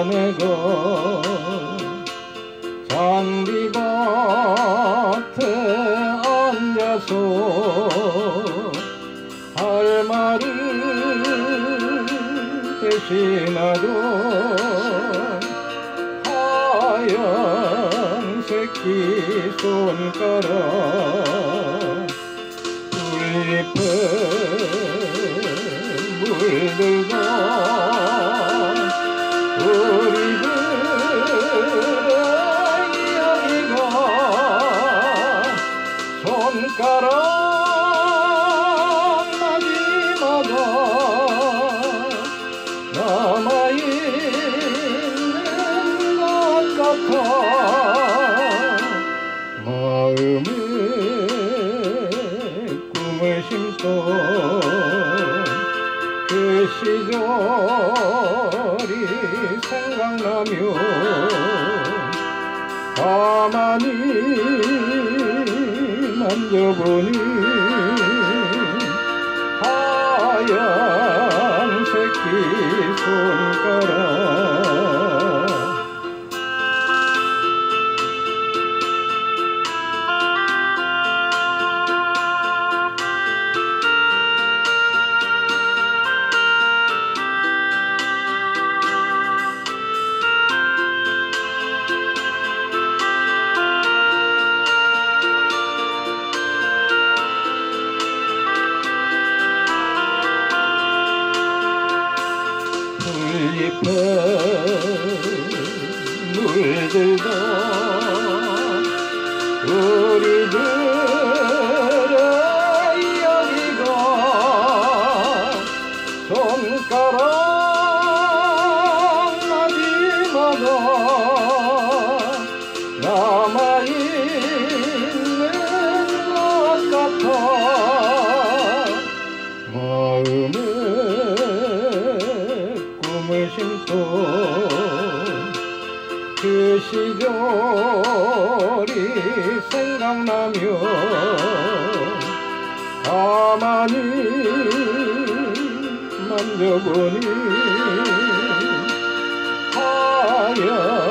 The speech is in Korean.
안에 거 잔디밭에 앉아서 할 말을 대신하던 하얀 새끼 손가락 풀잎에 물들던 우리들의 이야기가 손가락 마디마다 남아있는 것 같아. 마음에 꿈을 심던 그 시절이 생각나며 가만히 만져보니 하얀 새끼 손가락 풀잎에 물들던 우리들의 이야기가 손가락 마디마다 남아있는 것 같아. 마음에 꿈을 심던 그 시절이 생각나며 가만히 만져보니 하얀